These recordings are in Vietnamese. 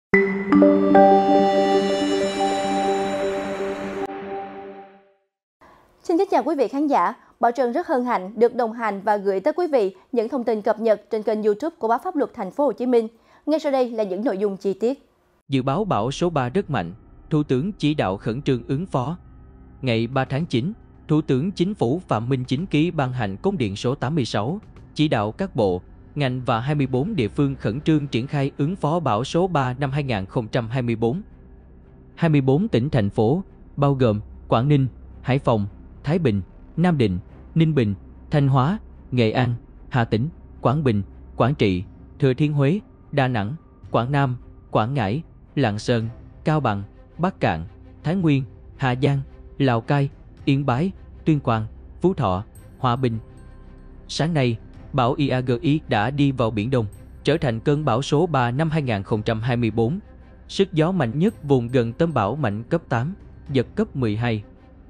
Xin kính chào quý vị khán giả. Bảo Trân rất hân hạnh được đồng hành và gửi tới quý vị những thông tin cập nhật trên kênh YouTube của Báo Pháp Luật Thành phố Hồ Chí Minh. Ngay sau đây là những nội dung chi tiết. Dự báo bão số 3 rất mạnh, Thủ tướng chỉ đạo khẩn trương ứng phó. Ngày 3 tháng 9, Thủ tướng Chính phủ Phạm Minh Chính ký ban hành công điện số 86, chỉ đạo các bộ, ngành và 24 địa phương khẩn trương triển khai ứng phó bão số 3 năm 2024. 24 tỉnh thành phố, bao gồm Quảng Ninh, Hải Phòng, Thái Bình, Nam Định, Ninh Bình, Thanh Hóa, Nghệ An, Hà Tĩnh, Quảng Bình, Quảng Trị, Thừa Thiên Huế, Đà Nẵng, Quảng Nam, Quảng Ngãi, Lạng Sơn, Cao Bằng, Bắc Kạn, Thái Nguyên, Hà Giang, Lào Cai, Yên Bái, Tuyên Quang, Phú Thọ, Hòa Bình. Sáng nay, bão Yagi đã đi vào Biển Đông, trở thành cơn bão số 3 năm 2024. Sức gió mạnh nhất vùng gần tâm bão mạnh cấp 8, giật cấp 12.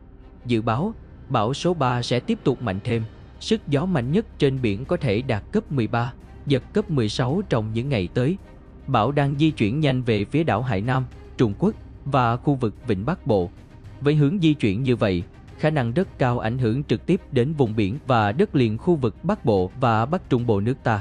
Dự báo, bão số 3 sẽ tiếp tục mạnh thêm, sức gió mạnh nhất trên biển có thể đạt cấp 13, giật cấp 16 trong những ngày tới. Bão đang di chuyển nhanh về phía đảo Hải Nam, Trung Quốc và khu vực Vịnh Bắc Bộ. Với hướng di chuyển như vậy, khả năng rất cao ảnh hưởng trực tiếp đến vùng biển và đất liền khu vực Bắc Bộ và Bắc Trung Bộ nước ta.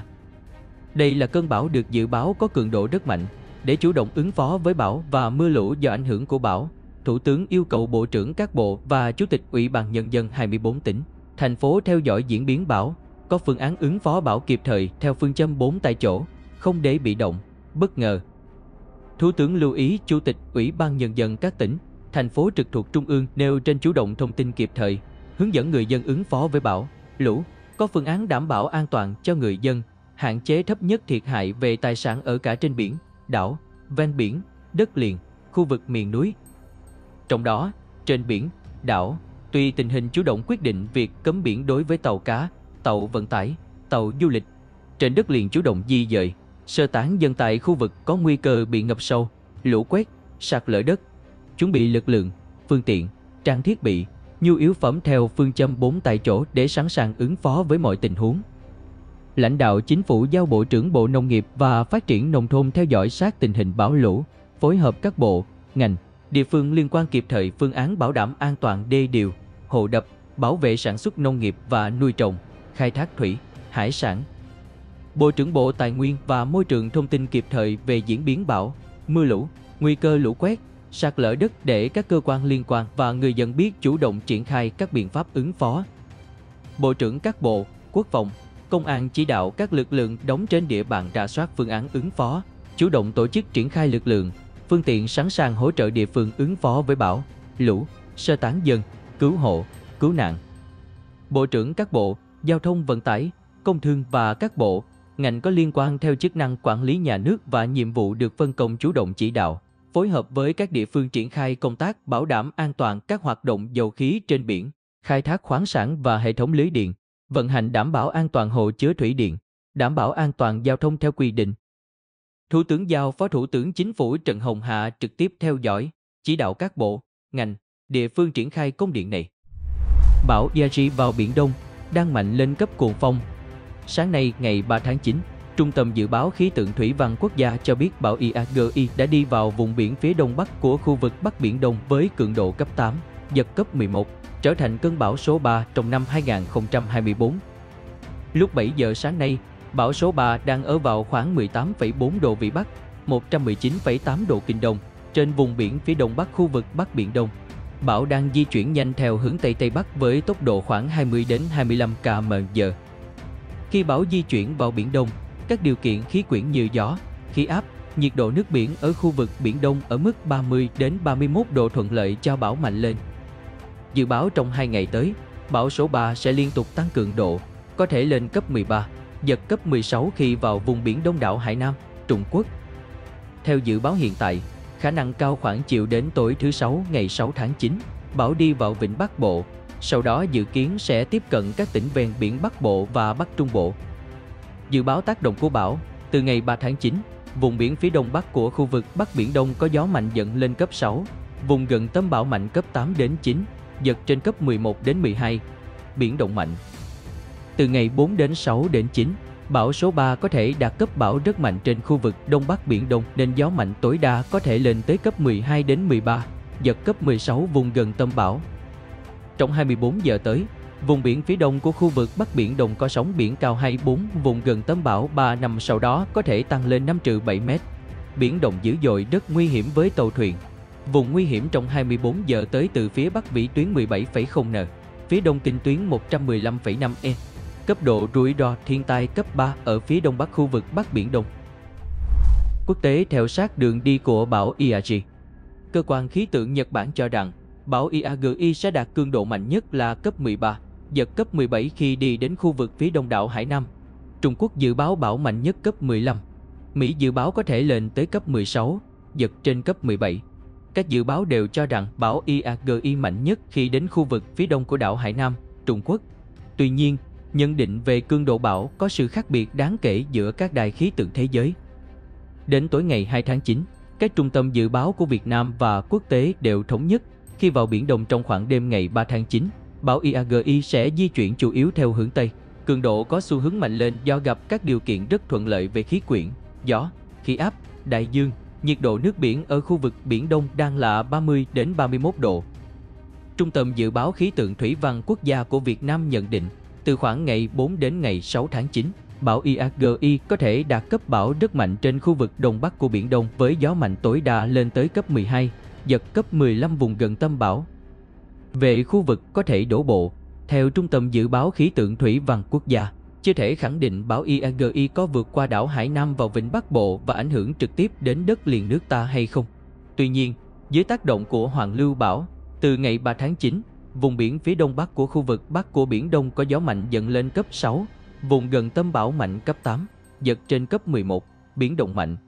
Đây là cơn bão được dự báo có cường độ rất mạnh. Để chủ động ứng phó với bão và mưa lũ do ảnh hưởng của bão, Thủ tướng yêu cầu Bộ trưởng các bộ và Chủ tịch Ủy ban Nhân dân 24 tỉnh, thành phố theo dõi diễn biến bão, có phương án ứng phó bão kịp thời theo phương châm 4 tại chỗ, không để bị động, bất ngờ. Thủ tướng lưu ý Chủ tịch Ủy ban Nhân dân các tỉnh, thành phố trực thuộc Trung ương nêu trên chủ động thông tin kịp thời, hướng dẫn người dân ứng phó với bão, lũ, có phương án đảm bảo an toàn cho người dân, hạn chế thấp nhất thiệt hại về tài sản ở cả trên biển, đảo, ven biển, đất liền, khu vực miền núi. Trong đó, trên biển, đảo, tùy tình hình chủ động quyết định việc cấm biển đối với tàu cá, tàu vận tải, tàu du lịch. Trên đất liền chủ động di dời, sơ tán dân tại khu vực có nguy cơ bị ngập sâu, lũ quét, sạt lở đất. Chuẩn bị lực lượng, phương tiện, trang thiết bị, nhu yếu phẩm theo phương châm 4 tại chỗ để sẵn sàng ứng phó với mọi tình huống. Lãnh đạo Chính phủ giao Bộ trưởng Bộ Nông nghiệp và Phát triển Nông thôn theo dõi sát tình hình bão lũ, phối hợp các bộ, ngành, địa phương liên quan kịp thời phương án bảo đảm an toàn đê điều, hồ đập, bảo vệ sản xuất nông nghiệp và nuôi trồng, khai thác thủy, hải sản. Bộ trưởng Bộ Tài nguyên và Môi trường thông tin kịp thời về diễn biến bão, mưa lũ, nguy cơ lũ quét, sạt lở đất để các cơ quan liên quan và người dân biết chủ động triển khai các biện pháp ứng phó. Bộ trưởng các bộ, Quốc phòng, Công an chỉ đạo các lực lượng đóng trên địa bàn rà soát phương án ứng phó, chủ động tổ chức triển khai lực lượng, phương tiện sẵn sàng hỗ trợ địa phương ứng phó với bão, lũ, sơ tán dân, cứu hộ, cứu nạn. Bộ trưởng các bộ, Giao thông Vận tải, Công thương và các bộ, ngành có liên quan theo chức năng quản lý nhà nước và nhiệm vụ được phân công chủ động chỉ đạo, phối hợp với các địa phương triển khai công tác bảo đảm an toàn các hoạt động dầu khí trên biển, khai thác khoáng sản và hệ thống lưới điện, vận hành đảm bảo an toàn hồ chứa thủy điện, đảm bảo an toàn giao thông theo quy định. Thủ tướng giao Phó Thủ tướng Chính phủ Trần Hồng Hà trực tiếp theo dõi, chỉ đạo các bộ, ngành, địa phương triển khai công điện này. Bão Yagi vào Biển Đông, đang mạnh lên cấp cuồng phong. Sáng nay ngày 3 tháng 9, Trung tâm Dự báo Khí tượng Thủy văn Quốc gia cho biết bão Yagi đã đi vào vùng biển phía đông bắc của khu vực Bắc Biển Đông với cường độ cấp 8, giật cấp 11, trở thành cơn bão số 3 trong năm 2024. Lúc 7 giờ sáng nay, bão số 3 đang ở vào khoảng 18,4 độ Vĩ Bắc, 119,8 độ Kinh Đông, trên vùng biển phía đông bắc khu vực Bắc Biển Đông. Bão đang di chuyển nhanh theo hướng Tây Tây Bắc với tốc độ khoảng 20 đến 25 km/h. Khi bão di chuyển vào Biển Đông, các điều kiện khí quyển như gió, khí áp, nhiệt độ nước biển ở khu vực Biển Đông ở mức 30 đến 31 độ thuận lợi cho bão mạnh lên. Dự báo trong 2 ngày tới, bão số 3 sẽ liên tục tăng cường độ, có thể lên cấp 13, giật cấp 16 khi vào vùng biển đông đảo Hải Nam, Trung Quốc. Theo dự báo hiện tại, khả năng cao khoảng chiều đến tối thứ Sáu ngày 6 tháng 9, bão đi vào Vịnh Bắc Bộ, sau đó dự kiến sẽ tiếp cận các tỉnh ven biển Bắc Bộ và Bắc Trung Bộ. Dự báo tác động của bão, từ ngày 3 tháng 9, vùng biển phía đông bắc của khu vực Bắc Biển Đông có gió mạnh dần lên cấp 6, vùng gần tâm bão mạnh cấp 8 đến 9, giật trên cấp 11 đến 12, biển động mạnh. Từ ngày 4 đến 6 đến 9, Bão số 3 có thể đạt cấp bão rất mạnh trên khu vực Đông Bắc Biển Đông nên gió mạnh tối đa có thể lên tới cấp 12 đến 13, giật cấp 16 vùng gần tâm bão. Trong 24 giờ tới, vùng biển phía đông của khu vực Bắc Biển Đông có sóng biển cao 24, vùng gần tâm bão 3-5 sau đó có thể tăng lên 5-7 mét. Biển động dữ dội rất nguy hiểm với tàu thuyền. Vùng nguy hiểm trong 24 giờ tới từ phía Bắc vĩ tuyến 17,0 n, phía đông kinh tuyến 115,5 e. Cấp độ rủi ro thiên tai cấp 3 ở phía đông bắc khu vực Bắc Biển Đông. Quốc tế theo sát đường đi của bão Yagi. Cơ quan khí tượng Nhật Bản cho rằng bão Yagi sẽ đạt cường độ mạnh nhất là cấp 13, giật cấp 17 khi đi đến khu vực phía đông đảo Hải Nam. Trung Quốc dự báo bão mạnh nhất cấp 15. Mỹ dự báo có thể lên tới cấp 16, giật trên cấp 17. Các dự báo đều cho rằng bão Yagi mạnh nhất khi đến khu vực phía đông của đảo Hải Nam, Trung Quốc. Tuy nhiên, nhận định về cường độ bão có sự khác biệt đáng kể giữa các đài khí tượng thế giới. Đến tối ngày 2 tháng 9, các trung tâm dự báo của Việt Nam và quốc tế đều thống nhất khi vào Biển Đông trong khoảng đêm ngày 3 tháng 9, bão Yagi sẽ di chuyển chủ yếu theo hướng Tây. Cường độ có xu hướng mạnh lên do gặp các điều kiện rất thuận lợi về khí quyển, gió, khí áp, đại dương. Nhiệt độ nước biển ở khu vực Biển Đông đang là 30 đến 31 độ. Trung tâm Dự báo Khí tượng Thủy văn Quốc gia của Việt Nam nhận định, từ khoảng ngày 4 đến ngày 6 tháng 9, bão Yagi có thể đạt cấp bão rất mạnh trên khu vực Đông Bắc của Biển Đông với gió mạnh tối đa lên tới cấp 12, giật cấp 15 vùng gần tâm bão. Về khu vực có thể đổ bộ, theo Trung tâm Dự báo Khí tượng Thủy văn Quốc gia, chưa thể khẳng định bão Yagi có vượt qua đảo Hải Nam vào vịnh Bắc Bộ và ảnh hưởng trực tiếp đến đất liền nước ta hay không. Tuy nhiên, dưới tác động của hoàn lưu bão, từ ngày 3 tháng 9, vùng biển phía đông bắc của khu vực Bắc của Biển Đông có gió mạnh dần lên cấp 6, vùng gần tâm bão mạnh cấp 8, giật trên cấp 11, biển động mạnh.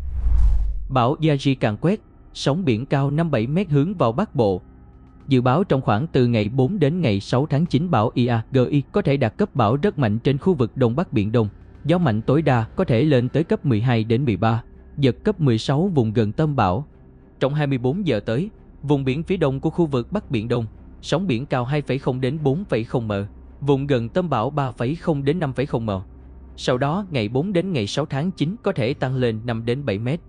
Bão Yagi càng quét, sóng biển cao 5-7 mét hướng vào Bắc Bộ. Dự báo trong khoảng từ ngày 4 đến ngày 6 tháng 9 bão Yagi có thể đạt cấp bão rất mạnh trên khu vực Đông Bắc Biển Đông. Gió mạnh tối đa có thể lên tới cấp 12 đến 13, giật cấp 16 vùng gần tâm bão. Trong 24 giờ tới, vùng biển phía đông của khu vực Bắc Biển Đông, sóng biển cao 2,0 đến 4,0 m, vùng gần tâm bão 3,0 đến 5,0 m. Sau đó, ngày 4 đến ngày 6 tháng 9 có thể tăng lên 5 đến 7 mét.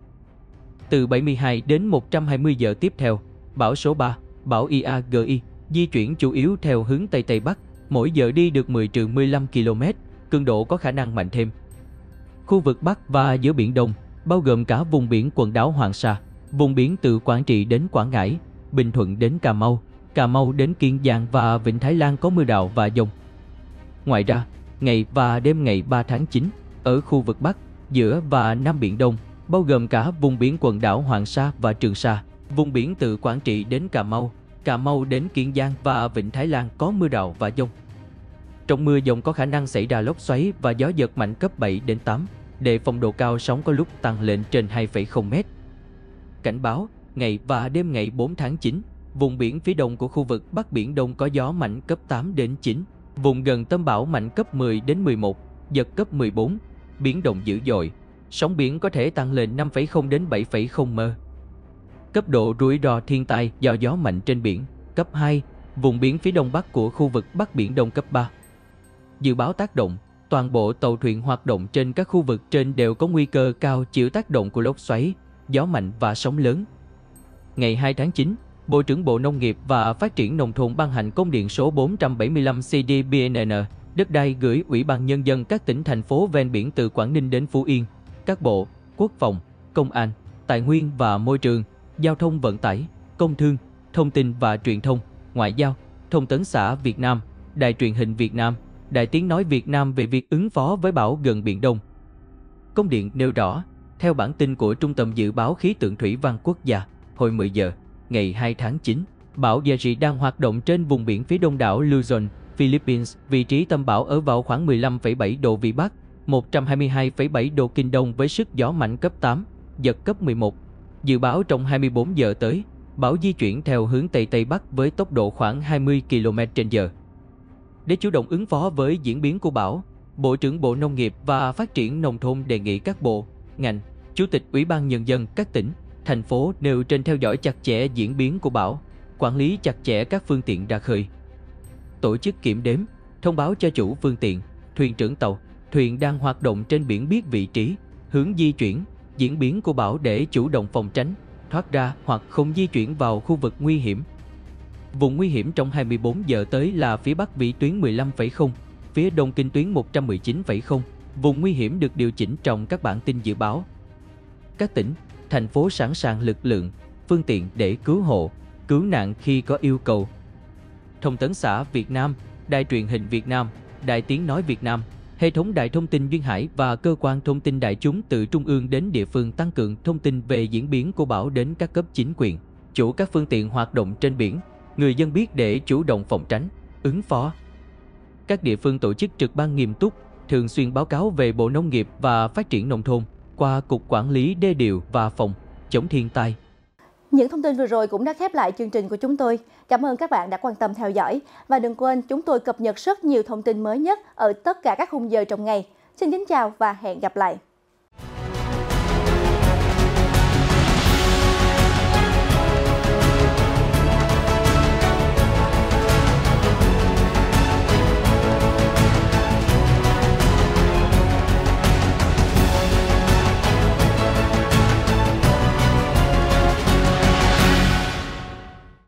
Từ 72 đến 120 giờ tiếp theo, bão số 3, bão Yagi, di chuyển chủ yếu theo hướng Tây Tây Bắc, mỗi giờ đi được 10-15 km, cường độ có khả năng mạnh thêm. Khu vực Bắc và giữa Biển Đông, bao gồm cả vùng biển quần đảo Hoàng Sa, vùng biển từ Quảng Trị đến Quảng Ngãi, Bình Thuận đến Cà Mau đến Kiên Giang và Vịnh Thái Lan có mưa rào và dông. Ngoài ra, ngày và đêm ngày 3 tháng 9, ở khu vực Bắc, giữa và Nam Biển Đông, bao gồm cả vùng biển quần đảo Hoàng Sa và Trường Sa, vùng biển từ Quảng Trị đến Cà Mau đến Kiên Giang và Vịnh Thái Lan có mưa rào và dông. Trong mưa dông có khả năng xảy ra lốc xoáy và gió giật mạnh cấp 7 đến 8, đề phòng độ cao sóng có lúc tăng lên trên 2,0 m. Cảnh báo, ngày và đêm ngày 4 tháng 9, vùng biển phía đông của khu vực Bắc Biển Đông có gió mạnh cấp 8 đến 9, vùng gần tâm bão mạnh cấp 10 đến 11, giật cấp 14, biển động dữ dội, sóng biển có thể tăng lên 5,0 đến 7,0 m. Cấp độ rủi ro thiên tai do gió mạnh trên biển, cấp 2, vùng biển phía đông bắc của khu vực Bắc Biển Đông cấp 3. Dự báo tác động, toàn bộ tàu thuyền hoạt động trên các khu vực trên đều có nguy cơ cao chịu tác động của lốc xoáy, gió mạnh và sóng lớn. Ngày 2 tháng 9, Bộ trưởng Bộ Nông nghiệp và Phát triển Nông thôn ban hành công điện số 475 CDBNN, đất đai gửi Ủy ban Nhân dân các tỉnh thành phố ven biển từ Quảng Ninh đến Phú Yên, các bộ, Quốc phòng, Công an, Tài nguyên và Môi trường, Giao thông vận tải, Công thương, Thông tin và Truyền thông, Ngoại giao, Thông tấn xã Việt Nam, Đài truyền hình Việt Nam, Đài tiếng nói Việt Nam về việc ứng phó với bão gần Biển Đông. Công điện nêu rõ, theo bản tin của Trung tâm Dự báo Khí tượng Thủy văn Quốc gia, hồi 10 giờ, ngày 2 tháng 9, bão Yagi đang hoạt động trên vùng biển phía đông đảo Luzon, Philippines, vị trí tâm bão ở vào khoảng 15,7 độ Vĩ Bắc, 122,7 độ Kinh Đông với sức gió mạnh cấp 8, giật cấp 11. Dự báo trong 24 giờ tới, bão di chuyển theo hướng Tây Tây Bắc với tốc độ khoảng 20 km/h. Để chủ động ứng phó với diễn biến của bão, Bộ trưởng Bộ Nông nghiệp và Phát triển Nông thôn đề nghị các bộ, ngành, Chủ tịch Ủy ban Nhân dân các tỉnh, thành phố nêu trên theo dõi chặt chẽ diễn biến của bão, quản lý chặt chẽ các phương tiện ra khơi. Tổ chức kiểm đếm, thông báo cho chủ phương tiện, thuyền trưởng tàu, thuyền đang hoạt động trên biển biết vị trí, hướng di chuyển, diễn biến của bão để chủ động phòng tránh, thoát ra hoặc không di chuyển vào khu vực nguy hiểm. Vùng nguy hiểm trong 24 giờ tới là phía Bắc vĩ tuyến 15,0, phía Đông kinh tuyến 119,0. Vùng nguy hiểm được điều chỉnh trong các bản tin dự báo. Các tỉnh, thành phố sẵn sàng lực lượng, phương tiện để cứu hộ, cứu nạn khi có yêu cầu. Thông tấn xã Việt Nam, Đài truyền hình Việt Nam, Đài tiếng nói Việt Nam, hệ thống đài thông tin duyên hải và cơ quan thông tin đại chúng từ trung ương đến địa phương tăng cường thông tin về diễn biến của bão đến các cấp chính quyền, chủ các phương tiện hoạt động trên biển, người dân biết để chủ động phòng tránh, ứng phó. Các địa phương tổ chức trực ban nghiêm túc, thường xuyên báo cáo về Bộ Nông nghiệp và Phát triển Nông thôn qua Cục Quản lý Đê điều và Phòng chống thiên tai. Những thông tin vừa rồi cũng đã khép lại chương trình của chúng tôi. Cảm ơn các bạn đã quan tâm theo dõi. Và đừng quên chúng tôi cập nhật rất nhiều thông tin mới nhất ở tất cả các khung giờ trong ngày. Xin kính chào và hẹn gặp lại.